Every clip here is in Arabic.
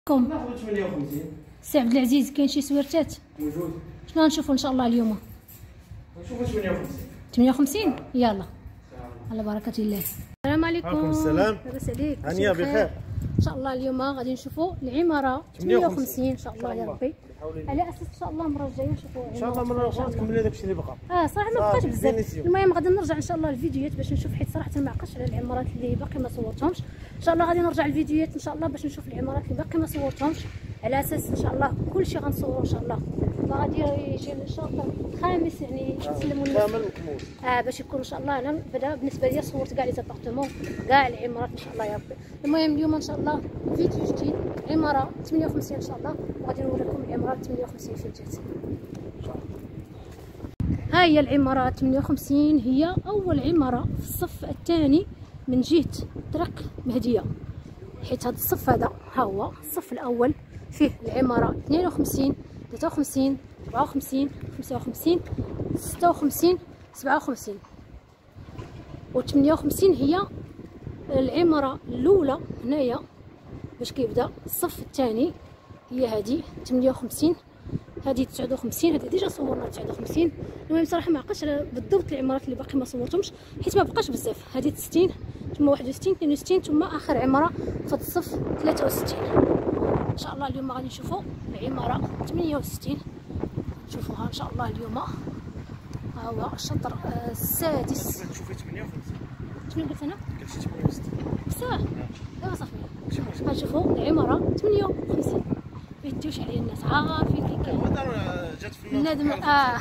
كم ناخذ 58. سي عبد العزيز كاين شي سويرتات موجود. شنو غنشوفوا ان شاء الله اليوم؟ نشوفوا 58. 58 يلا على بركه الله. السلام عليكم. وعليكم السلام. لاباس عليك؟ هانيه بخير. ان شاء الله اليوم غادي نشوفوا العماره 58 ان شاء الله يا ربي. على اساس ان شاء الله المره الجايه نشوفوا ان شاء الله المره الاخرى تكملي داكشي اللي بقى. صراحه ما بقاش بزاف. المهم غادي نرجع ان شاء الله الفيديوهات باش نشوف، حيت صراحه ما عقلتش على العمارات اللي باقي ما صورتهمش. ان شاء الله غادي نرجع الفيديوهات ان شاء الله باش نشوف العمارات اللي باقي ما صورتهمش، على اساس ان شاء الله كلشي غنصورو ان شاء الله. غادي يجي الشاطر الخامس يعني نسلموا الناس كامل مكمول باش يكون ان شاء الله. انا بدا بالنسبه لي صورت كاع لي زابارتمون كاع العمارات ان شاء الله يا ربي. المهم اليوم ان شاء الله فيديو جديد عماره 58 ان شاء الله، وغادي نوريكم العماره 58 فين جات. ها هي العماره 58، هي اول عماره في الصف الثاني من جهه طريق مهديه، حيت هذا الصف هذا ها هو الصف الاول فيه العماره 52 53 54 55 56 57 و 58 هي العماره الاولى هنايا باش كيبدا الصف الثاني. هي هذه 58 هذه 59 هذه ديجا صورنا 59. المهم صراحه ما عقلتش على بالضبط العمارات اللي باقي ما صورتهمش حيت ما بقاش بزاف. هذه 60 ثم 61 62 ثم اخر عماره في الصف 63. ان شاء الله اليوم غادي نشوفوا العماره 68 نشوفوها ان شاء الله اليوم. ها هو الشطر السادس. تشوفي 58 شنو قلت انا؟ قلتي 68 بصح دابا صافي غنشوفوا العماره 58. ما يديوش عليا الناس عارفين كي كاين جات في النص بنادم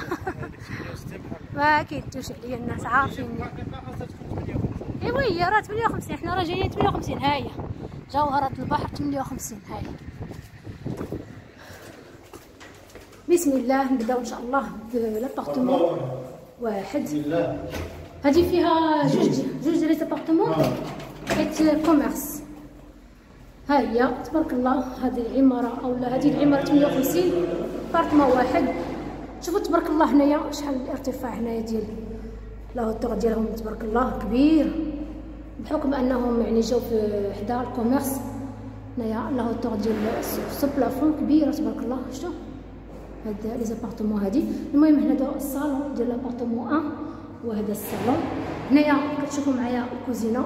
ما كيديوش عليا الناس عارفين. ايوا هي راه 58 حنا راه جايين 58. ها هي جوهرة البحر 58. ها هي بسم الله نبداو ان شاء الله بلابارتمون واحد. بسم الله. هذه فيها جوج لي زابارتمون حيت كوميرس. ها هي تبارك الله هذه العماره اولا هذه العماره 58 بارتمون واحد. شوفوا تبارك الله هنايا شحال الارتفاع هنايا ديال لا هوتور ديالهم تبارك الله كبير، بحكم انهم يعني جاو في حدا الكوميرس. هنايا لا هوتور ديال سو بلافون كبيره تبارك الله. شفتوا هاد لي زابارتمون هادي. المهم هنا الصالون ديال لابارتمون 1 وهذا الصالون. هنايا كتشوفوا معايا الكوزينه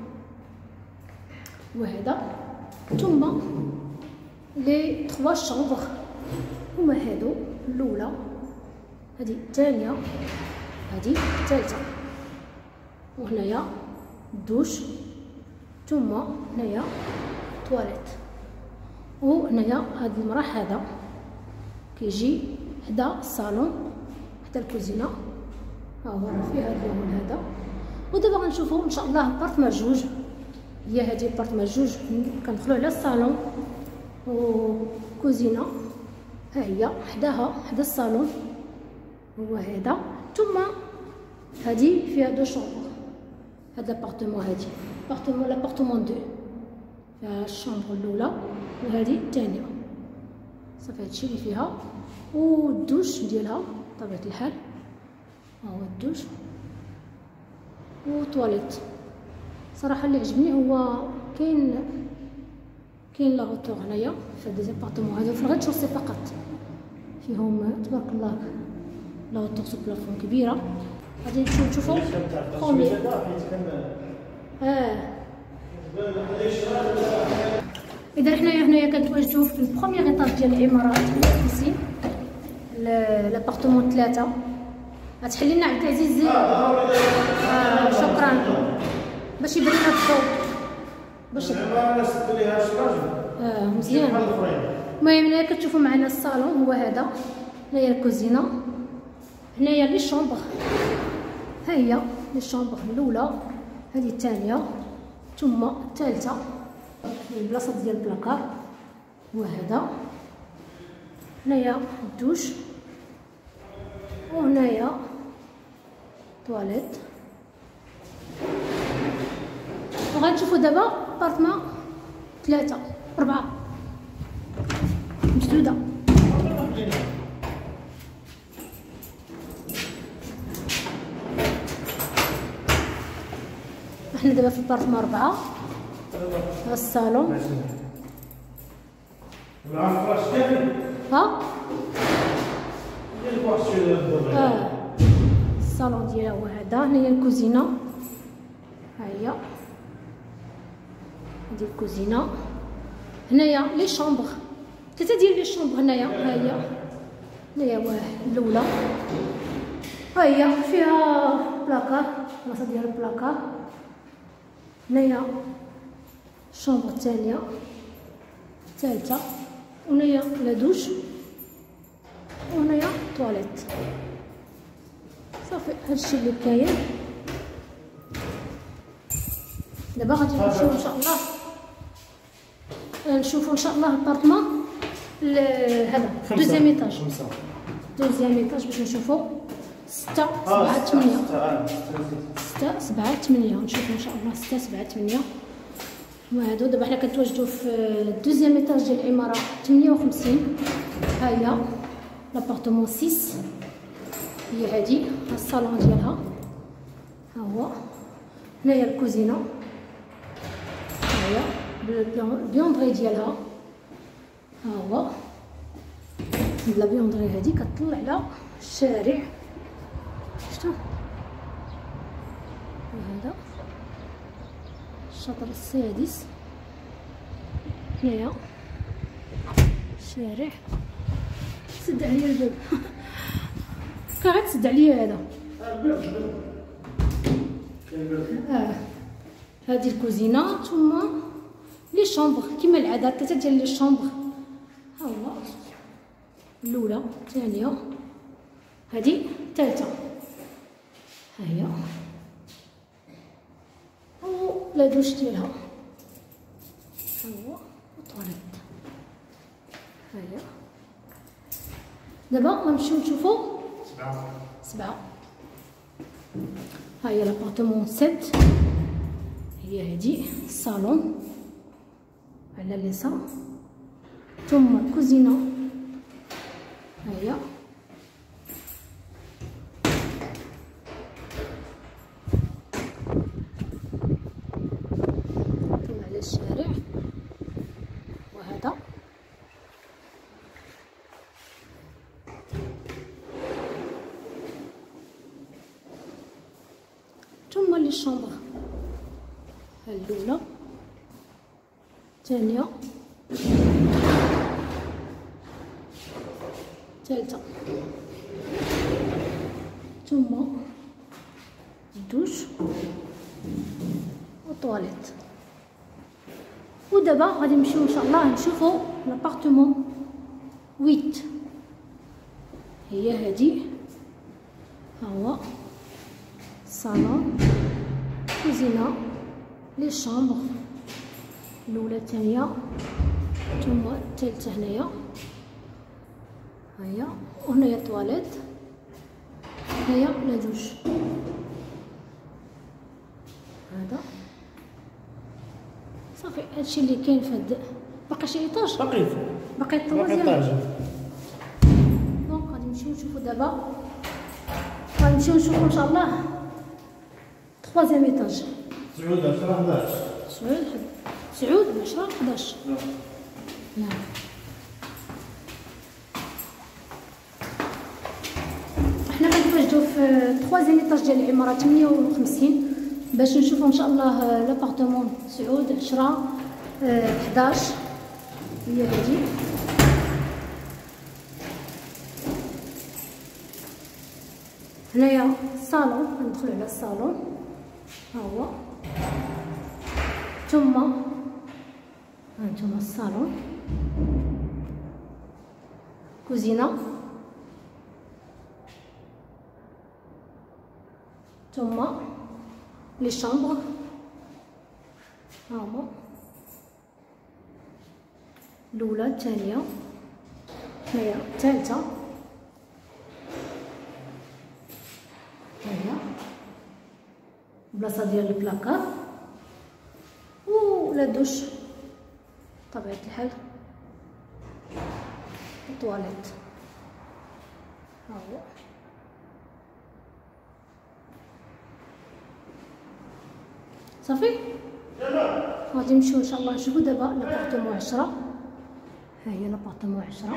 وهذا، ثم لي 3 شامبر هما هادو. الاولى هذه الثانيه هذه الثالثه، وهنايا الدوش، ثم هنايا تواليت، وهنايا هاد المراه هذا كيجي حدا الصالون حدا الكوزينه. ها هو فيه هذا اللون هذا. ودابا غنشوفوا ان شاء الله بارتما جوج. هي هذه بارتما جوج كندخلوا على الصالون وكوزينه. ها هي حداها حدا الصالون هو هذا، ثم هذه فيها دو شومبر. هاد لابارتمون هادي لابارتمون 2 فيها الشومبر الاولى وهذه الثانيه. صافي هادشي اللي فيها، والدوش ديالها بطبيعه الحال. ها هو الدوش وطواليت. صراحه اللي عجبني هو كاين لا هوتور هنايا في هاد ليزابارتمون هادو في الغير شوسي فقط فيهم تبارك الله لا هوتور سو بلافون كبيره. غادي نشوفوا بروميير. اذا حنايا هنايا كنتواجدوا في البروميير ايطاج ديال العماره 58 لابارتمون 3. غتحلي لنا عبد العزيز شكرا باش يبان لنا الضوء باش مزيان. المهم هنايا كتشوفوا معنا الصالون هو هذا. هنايا الكوزينه، هنايا لي شومبر. ها هي لي شومبر الاولى هذه الثانيه ثم الثالثه. البلاصه ديال البلاكار وهذا. هنايا الدوش وهنايا تواليت. وغنشوفوا دابا بارتما 3 4 مسدوده. احنا دابا في البارتما 4 الصالون مع الفراش كامل ها ديال الفراش ديال الصالون ديالها هو هذا. هنايا الكوزينه، ها هي هادي الكوزينه. هنايا لي شومبر، 3 ديال لي شومبر هنايا. ها هي هنايا واحد الاولى، ها هي فيها بلاكار، بلاصه ديال البلاكار. هنايا الشومبر الثانيه الثالثه، وهنايا لا دوش، وهنايا طواليت. صافي هادشي اللي كاين. دابا غادي نمشيو ان شاء الله نشوفوا ان شاء الله البارطمون هذا دوزيام ايطاج. دوزيام ايطاج باش نشوفوا 6 7 8 6 7 8 نشوفوا ان شاء الله 6 7 8. وهادو دابا حنا كنتواجدوا في الدوزيام ايطاج ديال العماره 58. ها هي لابارتمون 6، هي هادي الصالون ديالها. ها هو هنايا الكوزينه، ها هي البيوندري ديالها. ها هو لا بيوندري هادي كتطلع على الشارع، شفتوا هذا الشاطر السادس. هنايا الشارع. سد عليا الباب كاع تسد عليا هذا. هذه الكوزينه، ثم لي شومبر كما العاده 3 ديال لي شومبر. ها هو الاولى الثانيه، هذه الثالثه. ها هي لا دوش ديالها. ها هو الطواليت. ها هي دابا غنمشيو نشوفو 7. ها هي لابارتمون 7، هي هادي الصالون على اليسار، ثم الكوزينه. ها هي طلع على الشارع، وهذا ثم لي شومبر. ها الاولى الثانيه الثالثه، ثم الدوش والطواليت. ودابا غادي نمشيو ان شاء الله نشوفوا لابارتمون 8. هي هادي، ها هو الصالون، كوزينه، لي شامبر الاولى الثانيه ثم الثالثه. هنايا ها هي، وهنايا الطواليت، هنايا لا دوش. هذا صافي هادشي اللي كاين في هاد. باقي شي ايطاج؟ باقي الطوازيام. دونك غادي نمشيو نشوفو دابا، غادي نمشيو نشوفو ان شاء الله طوازيام ايطاج. سعود 10 11. سعود 10 11. نعم. حنا كنتواجدو في طوازيام ايطاج ديال العماره 58 باش نشوفو ان شاء الله لابارتمون سعود 10 11. هي هادي هنايا الصالون، غندخلو على الصالون. ها هو ثم هانتوما الصالون، كوزينه، ثم لي شامبر. ها هما الاولى الثانيه، هنايا الثالثه. ها هي البلاصه ديال البلاكار ولا دوش بطبيعه الحال، الطواليت. ها هو صافي. غادي نمشيو ان شاء الله نشوفو دابا لابارتمون 10. ها هي لابارتمون 10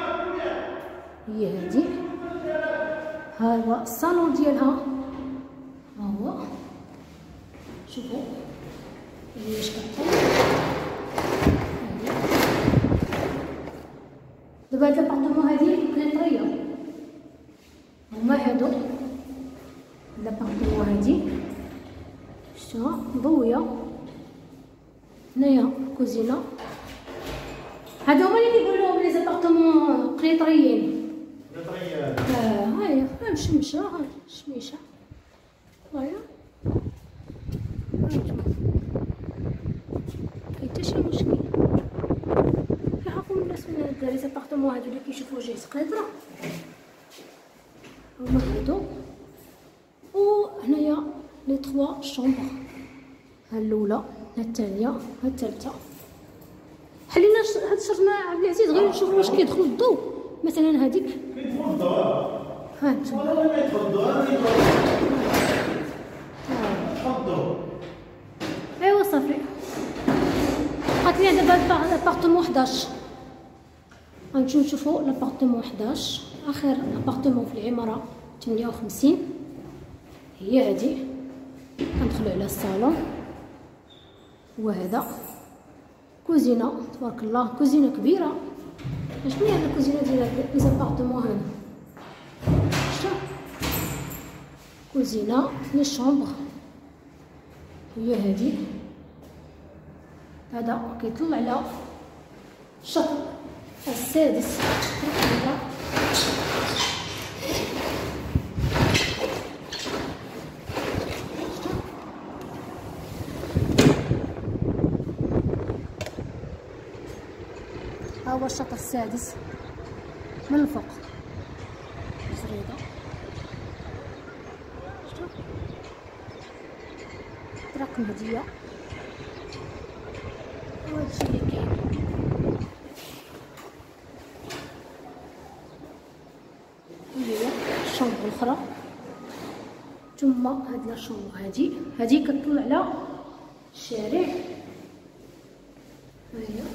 هي هادي. ها هو الصالون ديالها، ها هو شوفوا هي واش كتطل. دابا هاد لابارتمون هادي كليطريه، هما هادو لابارتمون هادي شفتوها مضويه. هنايا كوزينه، هادو هما اللي كيقولوا لهم لي زابارتمون قليطريين. هاهي مشمشه، ها شميشه، هاهي كاين حتى شي مشكل. كيعرفوا الناس من هاد لي زابارتمون هادو اللي كيشوفوا جهه قليطره هما هادو. وهنايا لي 3 شومبر، ها الاولى، ها الثانيه، ها الثالثه. حلينا هاد الشرط مع عبد العزيز غير نشوفوا واش كيدخل الضوء. مثلا هذيك كيدخل الضوء، ها انتم ولا ما يدخل الضوء، انا يدخل الضوء. ايوا صافي. بقات لينا دابا لابارتمون 11. غنمشيو نشوفوا لابارتمون 11، اخر ابارتمون في العماره 58 هي هادي. كندخلوا على الصالون، وهذا كوزينه تبارك الله، كوزينه كبيره. شنو هي هاد الكوزينه ديال لي زابارتمون هذا؟ شتو كوزينه لي شومبر هي هادي. هذا كيطل على الشطر السادس. ها هو الشطر السادس من الفوق، زريده. شتو طرق مهديه، وهادشي اللي كاين. هي الشومبر الاخرى، ثم هاد لا شومبر هادي كتطل على الشارع. ها هي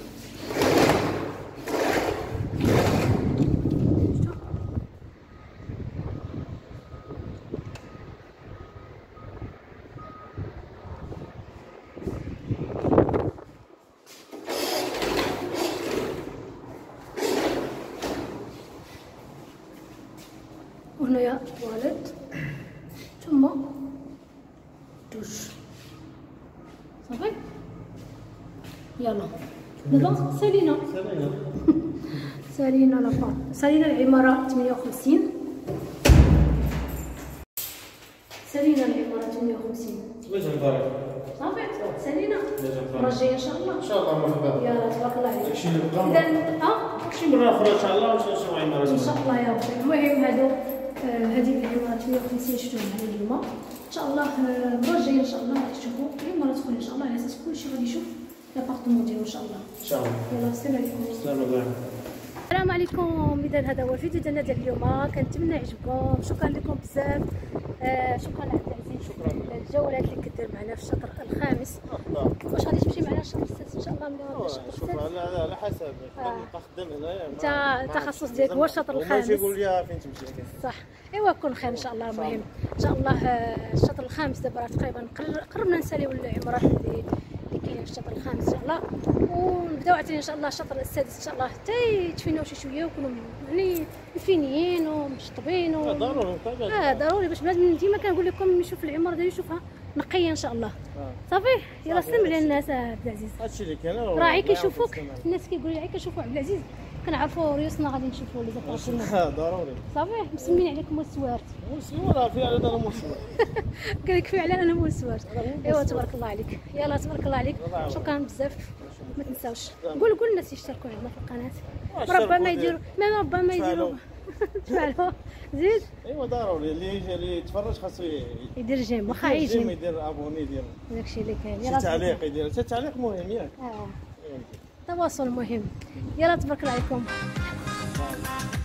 وهنايا الطواليت، ثم دوش. صافي يلا دابا سالينا لابارت، سالينا العماره 58. سالينا العماره 58. صافي سالينا. المره الجايه ان شاء الله. ان شاء الله مرحبا. يلا تبارك الله عليك. داكشي اللي بقى. اذا شي مره اخرى ان شاء الله ونشوفوا عمارات. ان شاء الله يا ربي. المهم هادو هذه العماره 58 شفتوها معنا اليوم. ان شاء الله المره الجايه ان شاء الله غادي تشوفوا عماره اخرى ان شاء الله، على اساس كلشي غادي يشوف لابارتمون ديالو ان شاء الله. ان شاء الله. يلا السلام عليكم. السلام عليكم. السلام عليكم. اذا هذا هو الفيديو ديالنا ديال اليوم، كنتمنى يعجبكم. شكرا لكم بزاف. شكرا لعبد العزيز. شكرا الجولات اللي كدير معنا في الشطر الخامس. واش غادي تمشي معنا الشطر السادس ان شاء الله؟ ملي الشطر السادس على حسب نبقى خدام هنايا. انت التخصص ديالك هو الشطر الخامس. يقول لي فين تمشي. صح. ايوا كون خير ان شاء الله. المهم ان شاء الله الشطر الخامس دابا راه تقريبا قربنا نساليو العمارات اللي كاينين في الشطر الخامس ان شاء الله، ونبداو عاوتاني ان شاء الله الشطر السادس ان شاء الله حتى يتفيناو شي شويه ويكونوا يعني مفينيين ومشطبين ضروري. ضروري باش ديما كنقول لكم نشوف العماره ديالي نشوفها نقيه ان شاء الله. صافي يلا سلم على الناس عبد العزيز. هادشي اللي كاين راه عي كيشوفوك الناس كيقولوا لي عي كيشوفوا عبد العزيز كنعرفوا ريوسنا غادي نشوفوا لي زابارتمون. ضروري. صافي مسمين عليك موسوارت. مسلم راه في على انا مسلم. قال لك في على انا موسوارت. ايوا تبارك الله عليك. يلا تبارك الله عليك. شكرا بزاف. ما تنساوش قول الناس يشتركوا عندنا في القناه، ربما يديروا ربما يديروا تفعلوا زيد. ايوا ضروري اللي يتفرج خاصو يدير جيم، واخا يجي يدير ابوني يدير داكشي اللي كاين. شي تعليق يدير، حتى التعليق مهم ياك. التواصل مهم. يلا تبارك الله عليكم.